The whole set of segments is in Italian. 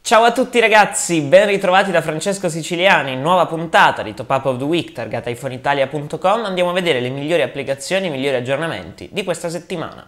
Ciao a tutti ragazzi, ben ritrovati da Francesco Siciliani, nuova puntata di Top Up of the Week targata iPhoneitalia.com. Andiamo a vedere le migliori applicazioni, i migliori aggiornamenti di questa settimana.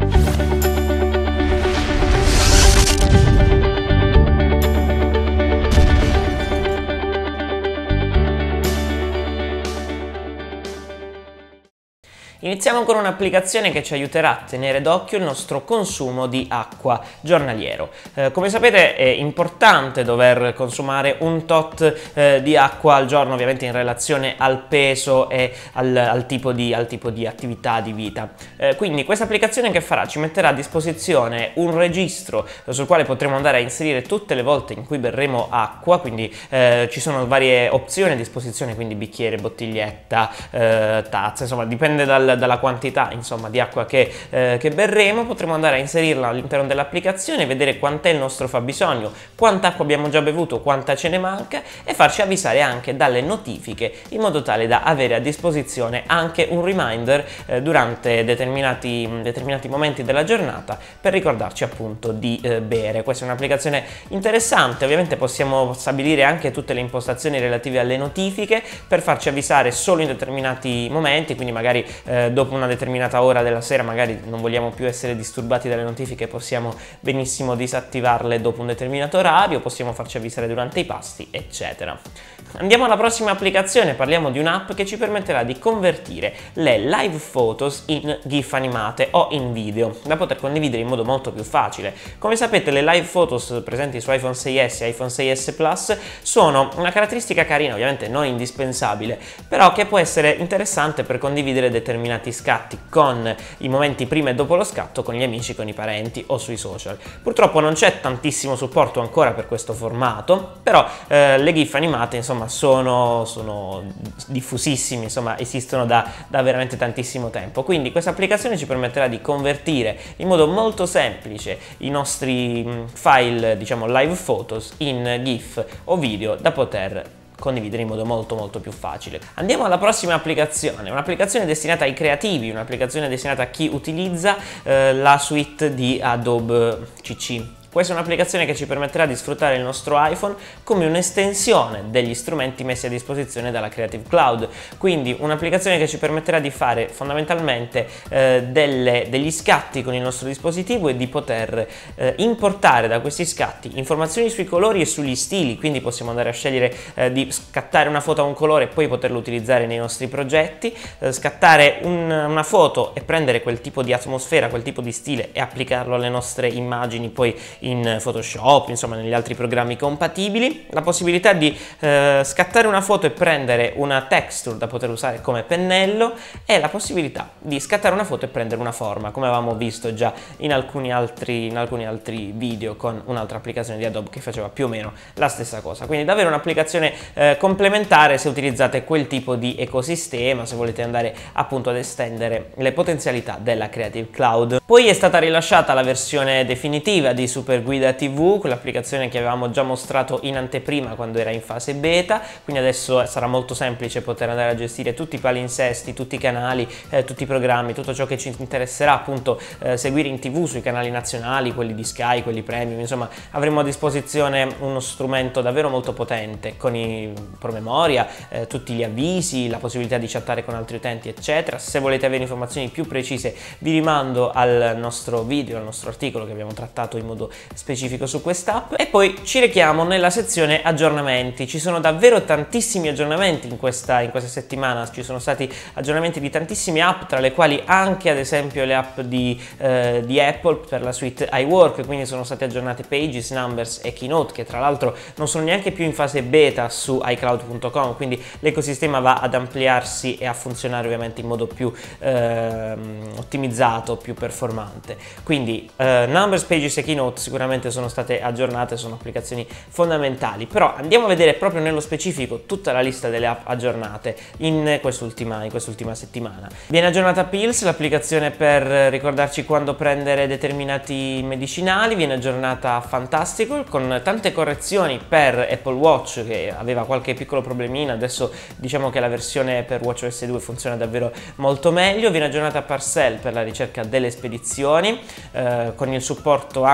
Iniziamo con un'applicazione che ci aiuterà a tenere d'occhio il nostro consumo di acqua giornaliero. Come sapete è importante dover consumare un tot di acqua al giorno, ovviamente in relazione al peso e al tipo di attività di vita. Quindi questa applicazione che farà? Ci metterà a disposizione un registro sul quale potremo andare a inserire tutte le volte in cui berremo acqua, quindi ci sono varie opzioni a disposizione, quindi bicchiere, bottiglietta, tazza, insomma dipende dalla quantità insomma di acqua che berremo. Potremo andare a inserirla all'interno dell'applicazione, vedere quant'è il nostro fabbisogno, quanta acqua abbiamo già bevuto, quanta ce ne manca e farci avvisare anche dalle notifiche, in modo tale da avere a disposizione anche un reminder durante determinati momenti della giornata per ricordarci appunto di bere. Questa è un'applicazione interessante. Ovviamente possiamo stabilire anche tutte le impostazioni relative alle notifiche per farci avvisare solo in determinati momenti, quindi magari dopo una determinata ora della sera magari non vogliamo più essere disturbati dalle notifiche, possiamo benissimo disattivarle dopo un determinato orario, possiamo farci avvisare durante i pasti, eccetera. Andiamo alla prossima applicazione. Parliamo di un'app che ci permetterà di convertire le live photos in GIF animate o in video, da poter condividere in modo molto più facile. Come sapete, le live photos presenti su iPhone 6S e iPhone 6S Plus sono una caratteristica carina, ovviamente non indispensabile, però che può essere interessante per condividere determinati scatti con i momenti prima e dopo lo scatto con gli amici, con i parenti o sui social. Purtroppo non c'è tantissimo supporto ancora per questo formato, però le GIF animate insomma sono diffusissimi, insomma esistono da veramente tantissimo tempo. Quindi questa applicazione ci permetterà di convertire in modo molto semplice i nostri file, diciamo live photos, in GIF o video da poter condividere in modo molto più facile. Andiamo alla prossima applicazione, un'applicazione destinata ai creativi, un'applicazione destinata a chi utilizza la suite di Adobe CC. Questa è un'applicazione che ci permetterà di sfruttare il nostro iPhone come un'estensione degli strumenti messi a disposizione dalla Creative Cloud, quindi un'applicazione che ci permetterà di fare fondamentalmente degli scatti con il nostro dispositivo e di poter importare da questi scatti informazioni sui colori e sugli stili, quindi possiamo andare a scegliere di scattare una foto a un colore e poi poterlo utilizzare nei nostri progetti, scattare una foto e prendere quel tipo di atmosfera, quel tipo di stile e applicarlo alle nostre immagini poi in Photoshop, insomma negli altri programmi compatibili, la possibilità di scattare una foto e prendere una texture da poter usare come pennello e la possibilità di scattare una foto e prendere una forma, come avevamo visto già in alcuni altri video con un'altra applicazione di Adobe che faceva più o meno la stessa cosa. Quindi davvero un'applicazione complementare se utilizzate quel tipo di ecosistema, se volete andare appunto ad estendere le potenzialità della Creative Cloud. Poi è stata rilasciata la versione definitiva di Super Guida TV, quell'applicazione che avevamo già mostrato in anteprima quando era in fase beta, quindi adesso sarà molto semplice poter andare a gestire tutti i palinsesti, tutti i canali, tutti i programmi, tutto ciò che ci interesserà appunto seguire in TV sui canali nazionali, quelli di Sky, quelli premium, insomma avremo a disposizione uno strumento davvero molto potente con i promemoria, tutti gli avvisi, la possibilità di chattare con altri utenti eccetera. Se volete avere informazioni più precise vi rimando al nostro video, al nostro articolo che abbiamo trattato in modo specifico su quest'app. E poi ci rechiamo nella sezione aggiornamenti. Ci sono davvero tantissimi aggiornamenti in questa settimana, ci sono stati aggiornamenti di tantissime app, tra le quali anche ad esempio le app di Apple per la suite iWork, quindi sono state aggiornate Pages, Numbers e Keynote, che tra l'altro non sono neanche più in fase beta su iCloud.com, quindi l'ecosistema va ad ampliarsi e a funzionare ovviamente in modo più ottimizzato, più performante. Quindi Numbers, Pages e Keynote sicuramente sono state aggiornate, sono applicazioni fondamentali, però andiamo a vedere proprio nello specifico tutta la lista delle app aggiornate in quest'ultima settimana. Viene aggiornata Pills, l'applicazione per ricordarci quando prendere determinati medicinali, viene aggiornata Fantastical con tante correzioni per Apple Watch che aveva qualche piccolo problemino, adesso diciamo che la versione per WatchOS 2 funziona davvero molto meglio. Viene aggiornata Parcel per la ricerca delle spedizioni, con il supporto anche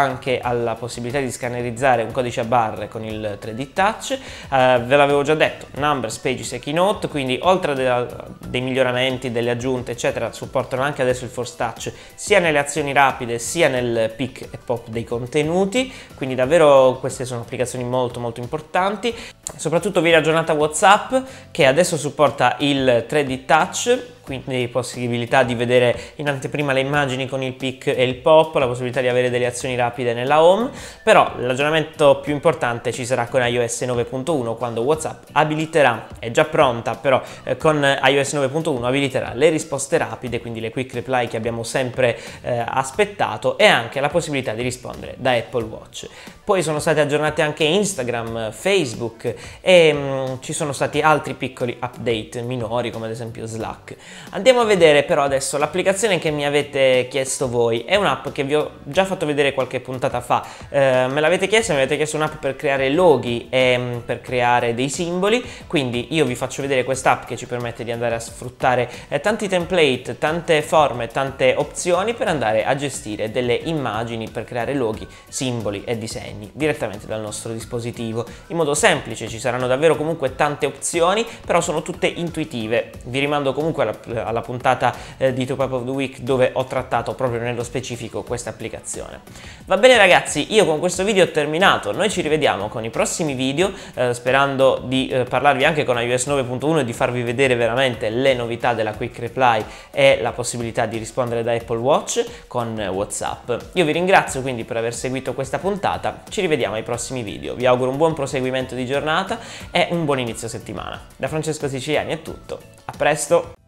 alla possibilità di scannerizzare un codice a barre con il 3D Touch. Ve l'avevo già detto, Numbers, Pages e Keynote, quindi oltre a dei miglioramenti, delle aggiunte eccetera, supportano anche adesso il Force Touch sia nelle azioni rapide sia nel pick e pop dei contenuti, quindi davvero queste sono applicazioni molto importanti. Soprattutto viene aggiornata WhatsApp, che adesso supporta il 3D Touch, quindi possibilità di vedere in anteprima le immagini con il pick e il pop, la possibilità di avere delle azioni rapide nella home. Però l'aggiornamento più importante ci sarà con iOS 9.1, quando WhatsApp abiliterà, è già pronta, però con iOS 9.1 abiliterà le risposte rapide, quindi le quick reply che abbiamo sempre aspettato, e anche la possibilità di rispondere da Apple Watch. Poi sono state aggiornate anche Instagram, Facebook e ci sono stati altri piccoli update minori, come ad esempio Slack. Andiamo a vedere però adesso l'applicazione che mi avete chiesto voi. È un'app che vi ho già fatto vedere qualche puntata fa, me l'avete chiesto, mi avete chiesto un'app per creare loghi e per creare dei simboli, quindi io vi faccio vedere quest'app che ci permette di andare a sfruttare tanti template, tante forme, tante opzioni per andare a gestire delle immagini, per creare loghi, simboli e disegni direttamente dal nostro dispositivo in modo semplice. Ci saranno davvero comunque tante opzioni, però sono tutte intuitive. Vi rimando comunque alla puntata di Top Up of the Week, dove ho trattato proprio nello specifico questa applicazione. Va bene ragazzi, io con questo video ho terminato. Noi ci rivediamo con i prossimi video, sperando di parlarvi anche con iOS 9.1 e di farvi vedere veramente le novità della Quick Reply e la possibilità di rispondere da Apple Watch con WhatsApp. Io vi ringrazio quindi per aver seguito questa puntata. Ci rivediamo ai prossimi video, vi auguro un buon proseguimento di giornata e un buon inizio settimana. Da Francesco Siciliani è tutto, a presto!